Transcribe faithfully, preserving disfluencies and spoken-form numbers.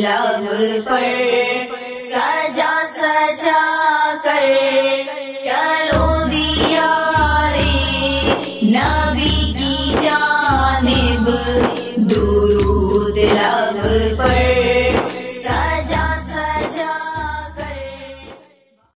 लब पर सजा सजा कर चलो दिया रे नबी की जानिब दुरूद लब पर।